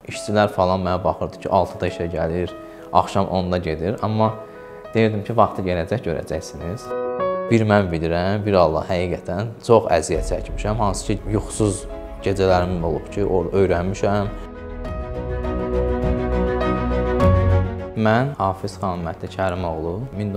İşçilər falan mənə baxırdı ki, 6-da işə gəlir, axşam 10-da gedir. Amma deyirdim ki, vaxtı gələcək, görəcəksiniz. Bir mən bilirəm, bir Allah, həqiqətən çox əziyyət çəkmişəm. Hansı ki, yuxusuz gecələrim olub ki, orada öyrənmişəm. Mən Hafiz Xanmətli Kərimoğlu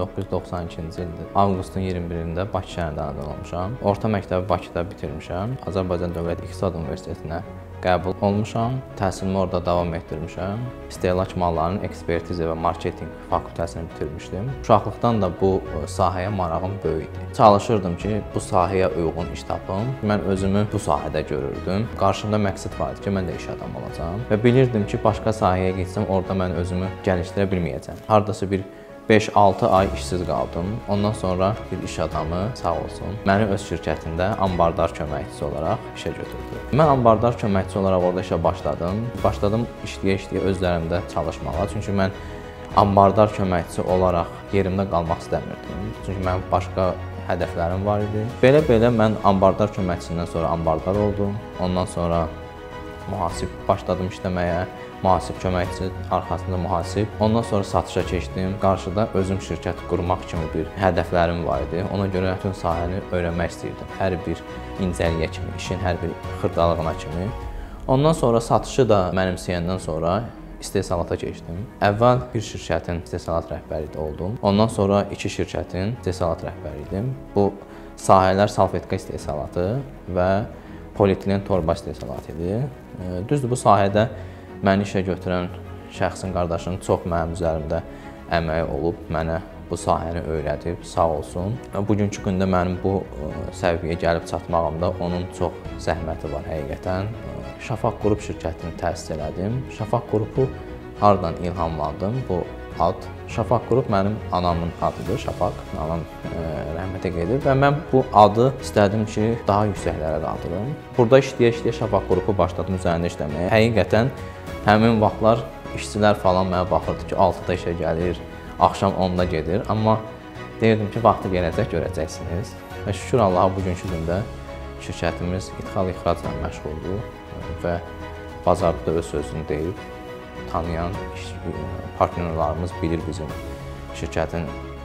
1992-ci ildə avqustun 21-də Bakı şəhərində anadan olmuşam. Orta məktəbi Bakıda bitirmişəm. Azərbaycan Dövlət İqtisad Universitetinə qəbul olmuşam. Təhsilimi orada davam etdirmişəm. İstehlak mallarının ekspertiza və marketinq fakültəsini bitirmişdim. Uşaqlıqdan da bu sahəyə marağım böyük idi. Çalışırdım ki, bu sahəyə uyğun iş tapım. Mən özümü bu sahədə görürdüm. Qarşımda məqsəd var idi ki, mən də iş adamı olacağam. Və bilirdim ki, başqa sahəyə getsəm, orada mən özümü gəlişdirə bilməyəcəm. Hardasa bir 5-6 ay işsiz qaldım. Ondan sonra bir iş adamı, sağ olsun, məni öz şirkətində ambardar köməkçisi olaraq işə götürdü. Mən ambardar köməkçisi olaraq orada işə başladım. Başladım işləyə-işləyə öz üzərimdə çalışmağa. Çünki mən ambardar köməkçisi olaraq yerimdə qalmaq istəmirdim. Çünki mənim başqa hədəflərim var idi. Belə-belə mən ambardar köməkçisindən sonra ambardar oldum. Ondan sonra mühasib başladım işləməyə. Mühasib köməkçisi, arxasında mühasib. Ondan sonra satışa keçdim. Qarşıda özüm şirkət qurmaq kimi bir hədəflərim var idi. Ona görə bütün sahəni öyrənmək istəyirdim. Hər bir incəliyə kimi, işin hər bir xırdalığına kimi. Ondan sonra satışı da mənimsəyəndən sonra istehsalata keçdim. Əvvəl bir şirkətin istehsalat rəhbəri oldum. Ondan sonra 2 şirkətin istehsalat rəhbəri idim. Bu sahələr salfetka istehsalatı və polietilen torba istehsalatı idi. Düzdür, bu sahədə məni işə götürən şəxsin qardaşının çox mənim üzərimdə əməyi olub, mənə bu sahəni öyrədib, sağ olsun. Bugünkü gündə mənim bu səviyyəyə gəlib çatmağımda onun çox zəhməti var həqiqətən. Şafaq Qrup şirkətini təsis elədim. Şafaq Qrupu hardan ilhamlandım? Bu ad. Şafaq Qrup mənim anamın adıdır, Şafaq. Anam rəhmətə gedib və mən bu adı istədim ki, daha yüksəklərə qaldırım. Burada işləyə-işləyə Şafaq Qrupu başladım üzərində işləməyə. Həqiqətən həmin vaxtlar işçilər falan mənə baxırdı ki, 6-da işə gəlir, axşam 10-da gedir. Amma deyirdim ki, vaxtı gələcək, görəcəksiniz. Və şükür Allaha bugünkü gündə şirkətimiz ixal-ixracla məşğuldur və bazarda öz sözünü deyib, tanıyan partnyorlarımız bilir bizim şirkətin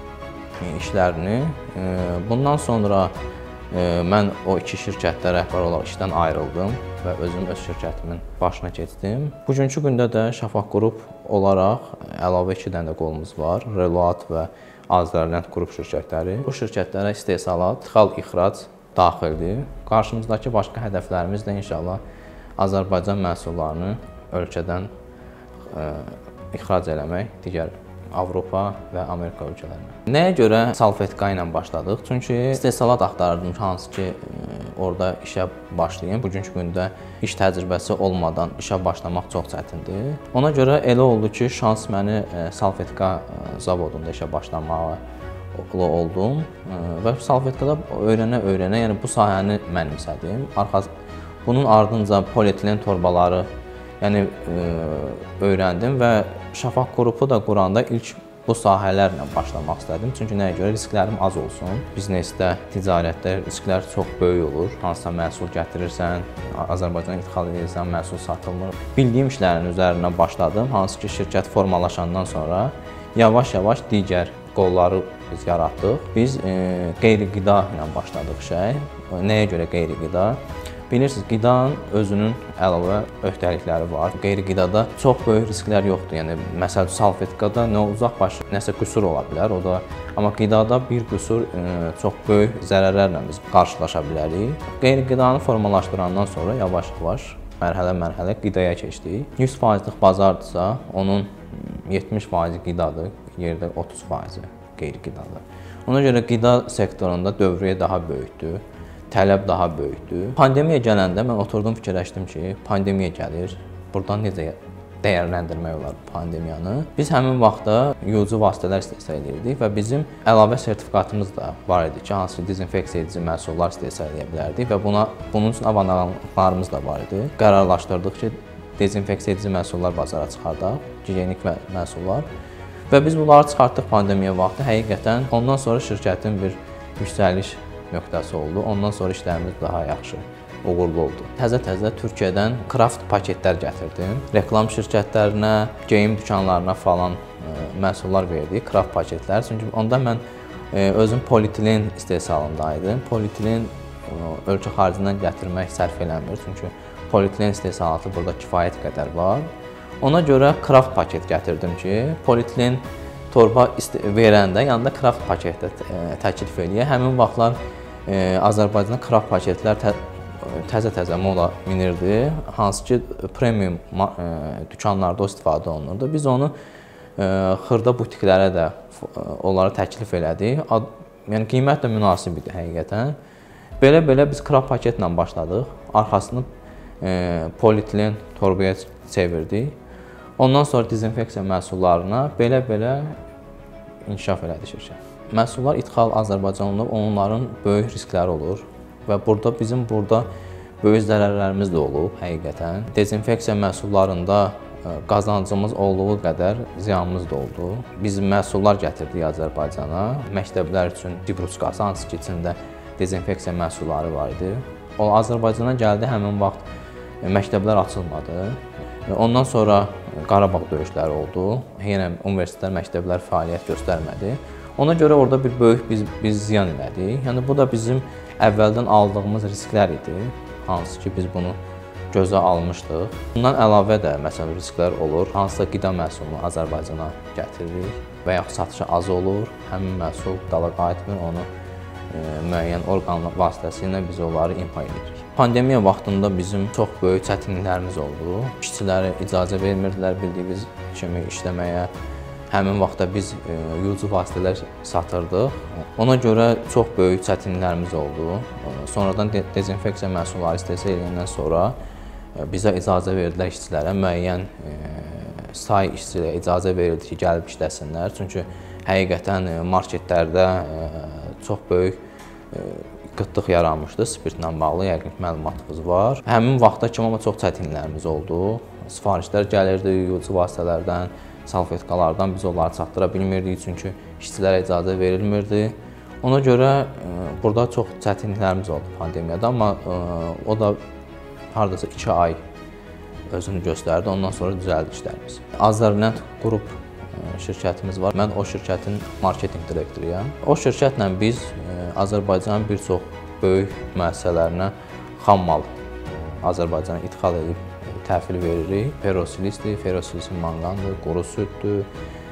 işlərini. Bundan sonra mən o 2 şirkətdə rəhbər olaraq işdən ayrıldım və özüm öz şirkətimin başına keçdim. Bugünkü gündə də Şafaq Qrup olaraq əlavə 2 dənə də qolumuz var. Reload və Azərland Qrup şirkətləri. Bu şirkətlərə istehsalat, ixal-ixrac daxildir. Qarşımızdakı başqa hədəflərimiz də inşallah Azərbaycan məhsullarını ölkədən ixrac eləmək digər Avropa və Amerika ölkələrinə. Nəyə görə salfetka ilə başladıq? Çünki istehsalat axtarırdım, hansı ki, orada işə başlayayım. Bugünkü gündə iş təcrübəsi olmadan işə başlamaq çox çətindir. Ona görə elə oldu ki, şans məni salfetka zavodunda işə başlamağa oldum və salfetkada öyrənə-öyrənə, yəni bu sahəni mənimsədim. Bunun ardınca polietilen torbaları öyrəndim və Şafaq Qrupu da quranda ilk bu sahələrlə başlamaq istədim. Çünki nəyə görə? Risklərim az olsun. Biznesdə, ticarətdə risklər çox böyük olur. Hansısa məhsul gətirirsən, Azərbaycana idxal edirsən, məhsul satılmır. Bildiyim işlərin üzərinə başladım. Hansı ki, şirkət formalaşandan sonra yavaş-yavaş digər qolları biz yaratdıq. Biz qeyri-qida ilə başladıq işə. Nəyə görə qeyri-qida? Bilirsiniz, qidanın özünün əlavə öhdəlikləri var. Qeyri-qidada çox böyük risklər yoxdur. Yəni, məsələn, salfetkada nəsə qüsur ola bilər. Amma qidada bir qüsur çox böyük zərərlərlə biz qarşılaşa bilərik. Qeyri-qidanı formalaşdırandan sonra yavaş-yavaş, mərhələ-mərhələ qidaya keçdik. 100%lıq bazardırsa, onun 70% qidadır, yerdə 30% qeyri-qidadır. Ona görə qida sektorunda dövriyyə daha böyükdür. Tələb daha böyükdür. Pandemiya gələndə mən oturdum, fikirləşdim ki, pandemiya gəlir. Buradan necə dəyərləndirmək olar pandemiyanı? Biz həmin vaxtda yuyucu vasitələr istehsal edirdik və bizim əlavə sertifikatımız da var idi ki, hansı ki, dezinfeksiya edici məhsullar istehsal edə bilərdik və bunun üçün avadanlıqlarımız da var idi. Qərarlaşdırdıq ki, dezinfeksiya edici məhsullar bazara çıxardaq, gigiyenik məhsullar və biz bunları çıxartdıq pandemiya vaxtı. Həqiqətən ondan sonra şirkətin bir yüksəliş nöqtəsi oldu. Ondan sonra işlərimiz daha yaxşı uğurlu oldu. Təzə-təzə Türkiyədən kraft paketlər gətirdim. Reklam şirkətlərinə, geyim dükanlarına falan məhsullar verdik, kraft paketlər. Çünki onda mən özüm polietilen istehsalındaydım. Polietilen ölkə xaricindən gətirmək sərf eləmir. Çünki polietilen istehsalatı burada kifayət qədər var. Ona görə kraft paket gətirdim ki, polietilen torba verəndə yanında kraft paketdə təklif edir. Həmin vaxtlar Azərbaycanda kraft paketlər təzə-təzə moda minirdi. Hansı ki, premium dükanlarda istifadə olunurdu. Biz onu xırda butiklərə də onlara təklif elədik. Yəni qiymət də münasib idi həqiqətən. Belə-belə biz kraft paketlə başladıq. Arxasını polietilen torbaya çevirdik. Ondan sonra dezinfeksiya məhsullarına belə-belə inkişaf elədi şirkət. Məhsullar ixal Azərbaycanlı, onların böyük riskləri olur və bizim böyük zərərlərimiz də olub həqiqətən. Dezinfeksiya məhsullarında qazancımız olduğu qədər ziyanımız da oldu. Biz məhsullar gətirdik Azərbaycana. Məktəblər üçün dibruçkası, hansı ki, içində dezinfeksiya məhsulları var idi. O Azərbaycana gəldi, həmin vaxt məktəblər açılmadı. Ondan sonra Qarabağ döyüşləri oldu. Yenə universitetlər, məktəblər fəaliyyət göstərmədi. Ona görə orada bir böyük biz ziyan elədik. Yəni bu da bizim əvvəldən aldığımız risklər idi. Hansı ki, biz bunu gözə almışdıq. Bundan əlavə də məsələn risklər olur. Hansısa qida məhsulunu Azərbaycana gətiririk və yaxud satışı az olur. Həmin məhsul dala qayıtmır, onu müəyyən orqan vasitəsilə biz onları imha edirik. Pandemiya vaxtında bizim çox böyük çətinliklərimiz oldu. İşçilərə icazə vermirdilər bildiyimiz kimi işləməyə. Həmin vaxtda biz yuyucu vasitələr satırdıq. Ona görə çox böyük çətinliklərimiz oldu. Sonradan dezinfeksiya məhsulları istehsal edəndən sonra bizə icazə verdilər işçilərə, müəyyən say işçilərə icazə verildi ki, gəlib işləsinlər. Çünki həqiqətən marketlərdə çox böyük qıtlıq yaranmışdı spirtlə bağlı, yəqin məlumatınız var. Həmin vaxtda kimi amma çox çətinliklərimiz oldu. Sifarişlər gəlirdi yuyucu vasitələrdən, salfetkalardan, biz onları çatdıra bilmirdik çünki işçilərə icazə verilmirdi. Ona görə burada çox çətinliklərimiz oldu pandemiyada, amma o da hardasa 2 ay özünü göstərdi, ondan sonra düzəldi işlərimiz. Azərnət qrup şirkətimiz var. Mən o şirkətin marketinq direktoruyam. O şirkətlə biz Azərbaycanın bir çox böyük müəssisələrinə xam mal Azərbaycana idxal edib təhvil veririk. Ferosilisdir, ferosilisin manqandır, quru süddür,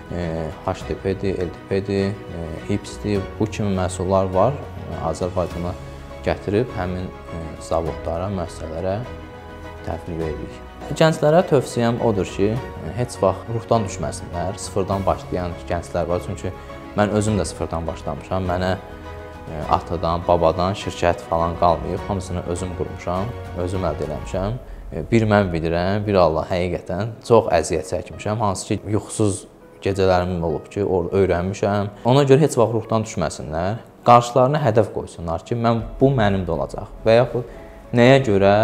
HDP-dir, LDP-dir, HIPS-dir. Bu kimi məhsullar var. Azərbaycana gətirib həmin zavodlara, müəssisələrə təhvil veririk. Gənclərə tövsiyəm odur ki, heç vaxt ruhdan düşməsinlər. Sıfırdan başlayan gənclər var. Çünki mən özüm də sıfırdan başlamışam. Mənə atadan, babadan şirkət falan qalmayıb. Hamısını özüm qurmuşam, özüm əldə eləmişəm. Bir mən bilirəm, bir Allah həqiqətən çox əziyyət çəkmişəm. Hansı ki, yuxusuz gecələrim olub ki, orada öyrənmişəm. Ona görə heç vaxt ruhdan düşməsinlər. Qarşılarına hədəf qoysunlar ki, bu mənim də olacaq. Və yaxud nəyə görə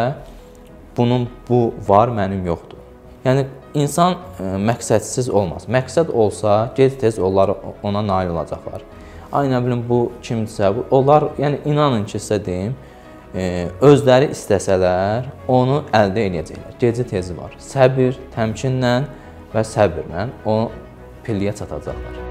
bu var, mənim yoxdur. Yəni, insan məqsədsiz olmaz. Məqsəd olsa, gec-tez onlar ona nail olacaqlar. Ay, nə bilim, bu kimdirsə, onlar, yəni inanın ki, sizə deyim, özləri istəsələr, onu əldə edəcəklər. Geci-tezi var. Səbir, təmkinlə və səbirlə o pilliyə çatacaqlar.